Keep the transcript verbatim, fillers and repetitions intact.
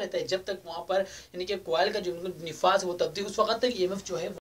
रहता है जब तक वहाँ पर यानी कि कॉइल का जो निफास है वो तब्दील, उस वक्त तक ईएमएफ जो है